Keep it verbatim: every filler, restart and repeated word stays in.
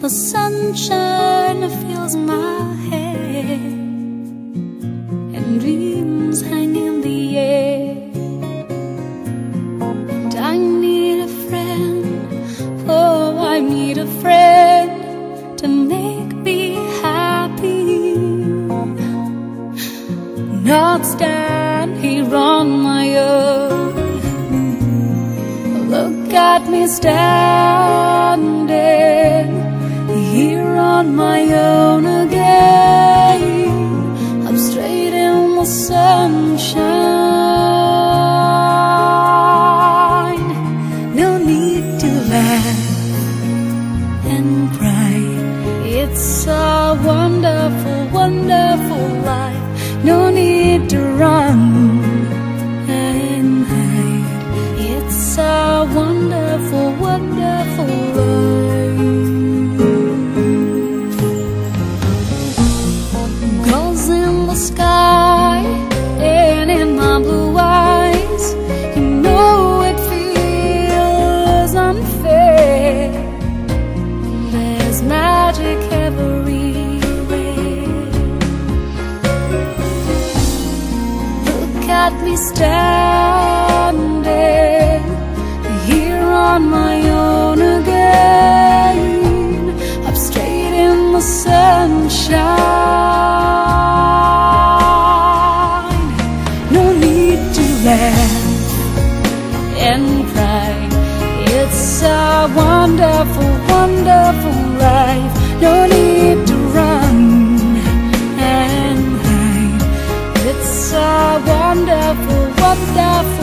The sunshine fills my head, and dreams hang in the air. And I need a friend, oh, I need a friend to make me happy, not stand here on my own. Look at me standing here on my own again. I'm straight in the sunshine. No need to laugh and cry. It's a wonderful, wonderful life. No need to run and hide. It's a wonderful, wonderful life. Girls in the sky and in my blue eyes, you know it feels unfair. There's magic everywhere. Look at me standing here on my own again. I'm straight in the sunshine. No need to laugh and cry. It's a wonderful, wonderful life. No need to run and hide. It's a wonderful, wonderful